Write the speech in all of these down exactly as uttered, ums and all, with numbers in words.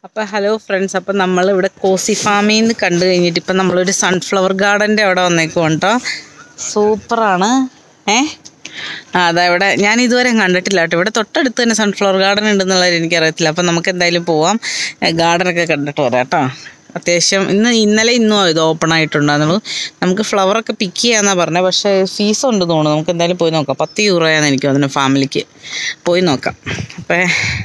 അപ്പോൾ hello friends, അപ്പോൾ നമ്മളിവിടെ കോസി ഫാമിൽ നിന്ന് കണ്ടു കഴിഞ്ഞിട്ട് ഇപ്പം നമ്മളൊരു സൺഫ്ലവർ ഗാർഡൻ്റെ അവിടെ വന്നേക്കും കേട്ടോ. സൂപ്പറാണ്. ഏ ആ അതാ ഇവിടെ ഞാൻ ഇതുവരെ കണ്ടിട്ടില്ല കേട്ടോ. ഇവിടെ തൊട്ടടുത്ത് തന്നെ സൺഫ്ലവർ ഗാർഡൻ ഉണ്ടെന്നുള്ളത് എനിക്കറിയത്തില്ല. അപ്പം നമുക്ക് എന്തായാലും പോവാം, ഗാർഡനൊക്കെ കണ്ടിട്ട് വരാം കേട്ടോ. അത്യാവശ്യം ഇന്ന് ഇന്നലെ ഇന്നും ഇത് ഓപ്പൺ ആയിട്ടുണ്ടാകുന്നുള്ളൂ. നമുക്ക് ഫ്ലവറൊക്കെ പിക്ക് ചെയ്യാമെന്നാണ് പറഞ്ഞത്. പക്ഷേ ഫീസ് ഉണ്ട് തോന്നുന്നു. നമുക്ക് എന്തായാലും പോയി നോക്കാം. പത്ത് യൂറോയാണ് എനിക്ക് അതിന് ഫാമിലിക്ക്. പോയി നോക്കാം. അപ്പോൾ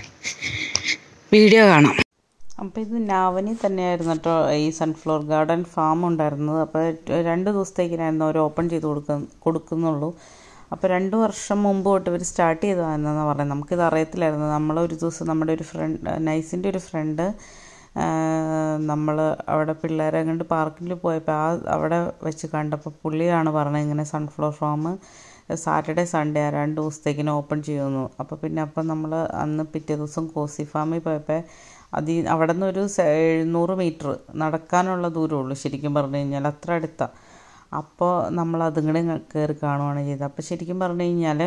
വീഡിയോ കാണാം. അപ്പോൾ ഇത് നാവനിൽ തന്നെയായിരുന്നു കേട്ടോ ഈ സൺഫ്ലവർ ഗാർഡൻ ഫാം ഉണ്ടായിരുന്നത്. അപ്പോൾ രണ്ട് ദിവസത്തേക്കിനായിരുന്നു അവർ ഓപ്പൺ ചെയ്ത് കൊടുക്ക കൊടുക്കുന്നുള്ളൂ അപ്പോൾ രണ്ട് വർഷം മുമ്പ് തൊട്ട് ഇവർ സ്റ്റാർട്ട് ചെയ്തതാണെന്നാണ് പറയുന്നത്. നമുക്കിത് അറിയത്തില്ലായിരുന്നു. നമ്മളൊരു ദിവസം നമ്മുടെ ഒരു ഫ്രണ്ട് നൈസിൻ്റെ ഒരു ഫ്രണ്ട് നമ്മൾ അവിടെ പിള്ളേരെ കണ്ട് പാർക്കിൽ പോയപ്പോൾ ആ അവിടെ വെച്ച് കണ്ടപ്പോൾ പുള്ളിയാണ് പറഞ്ഞത് ഇങ്ങനെ സൺഫ്ലവർ ഫാം സാറ്റർഡേ സൺഡേ ആ രണ്ട് ദിവസത്തേക്കിന് ഓപ്പൺ ചെയ്യുന്നു. അപ്പോൾ പിന്നെ അപ്പം നമ്മൾ അന്ന് പിറ്റേ ദിവസം കോസി ഫാമിൽ പോയപ്പോൾ അത് അവിടെ നിന്ന് ഒരു എഴുന്നൂറ് മീറ്റർ നടക്കാനുള്ള ദൂരമുള്ളൂ ശരിക്കും പറഞ്ഞു കഴിഞ്ഞാൽ, അത്ര അടുത്താണ്. അപ്പോൾ നമ്മൾ അതുങ്ങളെ കയറി കാണുകയാണ് ചെയ്തത്. അപ്പോൾ ശരിക്കും പറഞ്ഞു കഴിഞ്ഞാൽ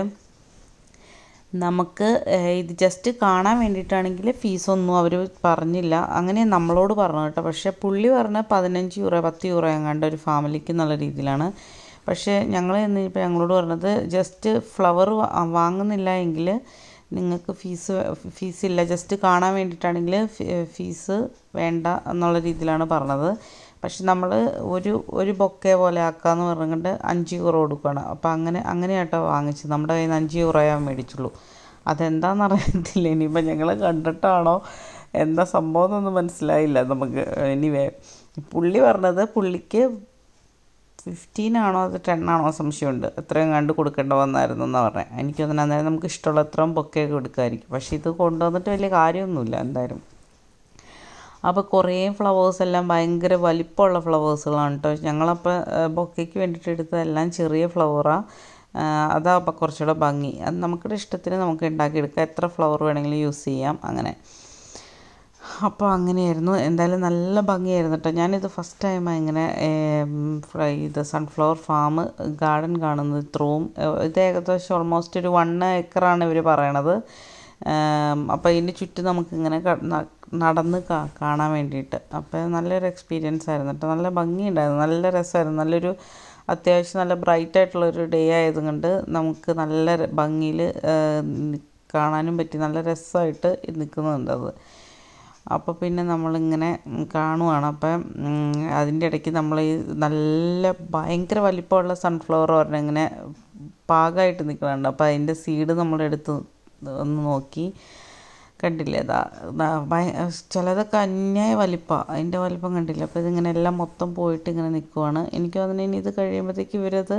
നമുക്ക് ഇത് ജസ്റ്റ് കാണാൻ വേണ്ടിയിട്ടാണെങ്കിൽ ഫീസൊന്നും അവർ പറഞ്ഞില്ല, അങ്ങനെ നമ്മളോട് പറഞ്ഞു കേട്ടോ. പക്ഷേ പുള്ളി പറഞ്ഞ പതിനഞ്ച് യൂറോ പത്ത് യൂറോ എങ്ങാണ്ട് ഒരു ഫാമിലിക്ക് എന്നുള്ള രീതിയിലാണ്. പക്ഷേ ഞങ്ങൾ എന്നിപ്പോൾ ഞങ്ങളോട് പറഞ്ഞത് ജസ്റ്റ് ഫ്ലവർ വാങ്ങുന്നില്ല എങ്കിൽ നിങ്ങൾക്ക് ഫീസ് ഫീസില്ല, ജസ്റ്റ് കാണാൻ വേണ്ടിയിട്ടാണെങ്കിൽ ഫീസ് വേണ്ട എന്നുള്ള രീതിയിലാണ് പറഞ്ഞത്. പക്ഷെ നമ്മൾ ഒരു ഒരു ബൊക്കെ പോലെ ആക്കാമെന്ന് പറഞ്ഞുകൊണ്ട് അഞ്ച് യൂറോ കൊടുക്കുകയാണ്. അപ്പോൾ അങ്ങനെ അങ്ങനെയാട്ടോ വാങ്ങിച്ചത്. നമ്മുടെ കയ്യിൽ നിന്ന് അഞ്ച് യൂറോയാ മേടിച്ചുള്ളൂ. അതെന്താണെന്ന് അറിയത്തില്ല. ഇനിയിപ്പോൾ ഞങ്ങൾ കണ്ടിട്ടാണോ എന്താ സംഭവം എന്നൊന്നും മനസ്സിലായില്ല നമുക്ക്. എനിവേ പുള്ളി പറഞ്ഞത് പുള്ളിക്ക് ഫിഫ്റ്റീൻ ആണോ അത് ടെൻ ആണോ സംശയമുണ്ട്, എത്രയും കണ്ട് കൊടുക്കേണ്ട വന്നായിരുന്നു എന്നാണ് പറഞ്ഞത്. എനിക്കൊന്നും അന്നേരം നമുക്ക് ഇഷ്ടമുള്ള എത്രയും ബൊക്കെയൊക്കെ കൊടുക്കാമായിരിക്കും. പക്ഷേ ഇത് കൊണ്ടുവന്നിട്ട് വലിയ കാര്യമൊന്നുമില്ല എന്തായാലും. അപ്പോൾ കുറേ ഫ്ലവേഴ്സ് എല്ലാം ഭയങ്കര വലിപ്പമുള്ള ഫ്ലവേഴ്സുകളാണ് കേട്ടോ. ഞങ്ങളപ്പോൾ ബൊക്കയ്ക്ക് വേണ്ടിയിട്ട് എടുത്തതെല്ലാം ചെറിയ ഫ്ലവറാണ്. അതാ അപ്പോൾ കുറച്ചുകൂടെ ഭംഗി. അത് നമുക്കിടെ ഇഷ്ടത്തിന് നമുക്ക് ഉണ്ടാക്കിയെടുക്കാം, എത്ര ഫ്ലവർ വേണമെങ്കിലും യൂസ് ചെയ്യാം അങ്ങനെ. അപ്പോൾ അങ്ങനെയായിരുന്നു. എന്തായാലും നല്ല ഭംഗിയായിരുന്നു കേട്ടോ. ഞാനിത് ഫസ്റ്റ് ടൈമാണ് ഇങ്ങനെ ഇത് സൺഫ്ലവർ ഫാം ഗാർഡൻ കാണുന്നത്. ഇത്രയും ഇത് ഏകദേശം ഓൾമോസ്റ്റ് ഒരു വൺ ഏക്കറാണ് ഇവർ പറയണത്. അപ്പോൾ ഇതിന് ചുറ്റും നമുക്കിങ്ങനെ നടന്ന് കാണാൻ വേണ്ടിയിട്ട്. അപ്പോൾ നല്ലൊരു എക്സ്പീരിയൻസ് ആയിരുന്നു കേട്ടോ. നല്ല ഭംഗിയുണ്ടായിരുന്നു, നല്ല രസമായിരുന്നു. നല്ലൊരു അത്യാവശ്യം നല്ല ബ്രൈറ്റ് ആയിട്ടുള്ളൊരു ഡേ ആയതുകൊണ്ട് നമുക്ക് നല്ല ഭംഗിയിൽ കാണാനും പറ്റി. നല്ല രസമായിട്ട് നിൽക്കുന്നുണ്ട് അത്. അപ്പോൾ പിന്നെ നമ്മളിങ്ങനെ കാണുവാണ്. അപ്പം അതിൻ്റെ ഇടയ്ക്ക് നമ്മൾ ഈ നല്ല ഭയങ്കര വലിപ്പമുള്ള സൺഫ്ലവർ പറഞ്ഞാൽ ഇങ്ങനെ പാകമായിട്ട് നിൽക്കുന്നുണ്ട്. അപ്പോൾ അതിൻ്റെ സീഡ് നമ്മളെടുത്ത് ഒന്ന് നോക്കി കണ്ടില്ലേ, അതാ ചിലതൊക്കെ അന്യായ വലിപ്പമാണ്, അതിൻ്റെ വലിപ്പം കണ്ടില്ല. അപ്പോൾ ഇതിങ്ങനെ എല്ലാം മൊത്തം പോയിട്ട് ഇങ്ങനെ നിൽക്കുവാണ്. എനിക്ക് തോന്നുന്നു ഇനി ഇത് കഴിയുമ്പോഴത്തേക്ക് ഇവരത്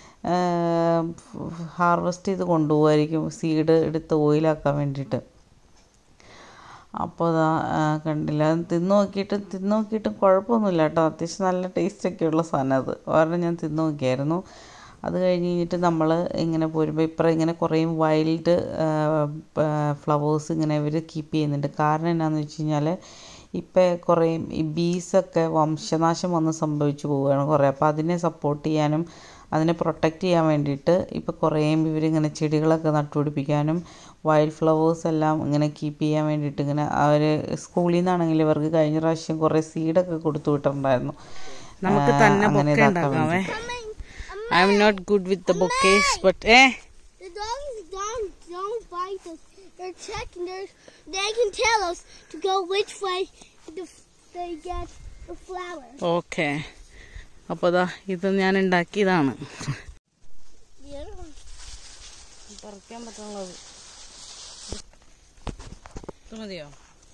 ഹാർവെസ്റ്റ് ചെയ്ത് കൊണ്ടുപോകുമായിരിക്കും സീഡ് എടുത്ത് ഓയിലാക്കാൻ വേണ്ടിയിട്ട്. അപ്പോൾ അതാ കണ്ടില്ല, തിന്ന് നോക്കിയിട്ട് തിന്ന് നോക്കിയിട്ടും കുഴപ്പമൊന്നുമില്ല കേട്ടോ. അത്യാവശ്യം നല്ല ടേസ്റ്റൊക്കെയുള്ള സാധനം അത്. കാരണം ഞാൻ തിന്ന് നോക്കിയായിരുന്നു. അത് കഴിഞ്ഞ് കഴിഞ്ഞിട്ട് നമ്മൾ ഇങ്ങനെ പോരുമ്പോൾ ഇപ്പുറം ഇങ്ങനെ കുറേ വൈൽഡ് ഫ്ലവേഴ്സ് ഇങ്ങനെ ഇവർ കീപ്പ് ചെയ്യുന്നുണ്ട്. കാരണം എന്നാന്ന് വെച്ച് കഴിഞ്ഞാൽ ഇപ്പോൾ കുറേ ഈ ബീസൊക്കെ വംശനാശം വന്ന് സംഭവിച്ചു പോവുകയാണ് കുറേ. അപ്പോൾ അതിനെ സപ്പോർട്ട് ചെയ്യാനും അതിനെ പ്രൊട്ടക്റ്റ് ചെയ്യാൻ വേണ്ടിയിട്ട് ഇപ്പോൾ കുറേ ഇവരിങ്ങനെ ചെടികളൊക്കെ നട്ടുപിടിപ്പിക്കാനും വൈൽഡ് ഫ്ലവേഴ്സ് എല്ലാം ഇങ്ങനെ കീപ്പ് ചെയ്യാൻ വേണ്ടിയിട്ട് ഇങ്ങനെ അവർ സ്കൂളിൽ നിന്നാണെങ്കിൽ ഇവർക്ക് കഴിഞ്ഞ പ്രാവശ്യം കുറേ സീഡൊക്കെ കൊടുത്തു വിട്ടിട്ടുണ്ടായിരുന്നു. നമുക്ക് തന്നെ ബൊക്കെ ഉണ്ടാക്കാമേ. I am not good with the bouquets, but eh. The dogs don't don't bite us. They're checking. They're, they can tell us to go which way the, they get the flowers. Okay. അപ്പോൾ ദാ ഇത് ഞാൻ ഉണ്ടാക്കിയതാണ്. പറിക്കാൻ പറ്റുന്നത് ഇത് മതിയോ?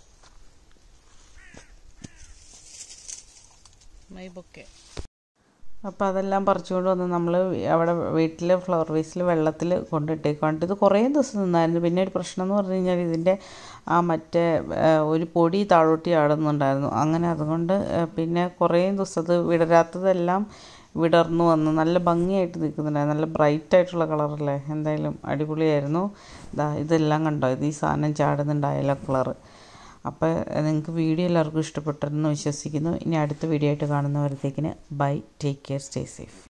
My bouquet. അപ്പോൾ അതെല്ലാം പറിച്ചുകൊണ്ട് വന്ന് നമ്മൾ അവിടെ വീട്ടിൽ ഫ്ലവർ വേസിൽ വെള്ളത്തിൽ കൊണ്ടിട്ടേക്കാണ്ട് ഇത് കുറേ ദിവസം നിന്നായിരുന്നു. പിന്നെ ഒരു പ്രശ്നം എന്ന് പറഞ്ഞു കഴിഞ്ഞാൽ ഇതിൻ്റെ ആ മറ്റേ ഒരു പൊടി താഴോട്ടി ആടുന്നുണ്ടായിരുന്നു. അങ്ങനെ അതുകൊണ്ട് പിന്നെ കുറേ ദിവസം അത് വിടരാത്തതെല്ലാം വിടർന്നു വന്ന് നല്ല ഭംഗിയായിട്ട് നിൽക്കുന്നുണ്ടായിരുന്നു. നല്ല ബ്രൈറ്റ് ആയിട്ടുള്ള കളറല്ലേ, എന്തായാലും അടിപൊളിയായിരുന്നു. ഇതാ ഇതെല്ലാം കണ്ടോ, ഇത് ഈ സാധനം ചാടുന്നുണ്ടായല്ലോ കളറ്. അപ്പോൾ നിങ്ങൾക്ക് വീഡിയോ എല്ലാവർക്കും ഇഷ്ടപ്പെട്ടെന്ന് വിശ്വസിക്കുന്നു. ഇനി അടുത്ത വീഡിയോ ആയിട്ട് കാണുന്നവരത്തേക്കിന് bye, take care, stay safe.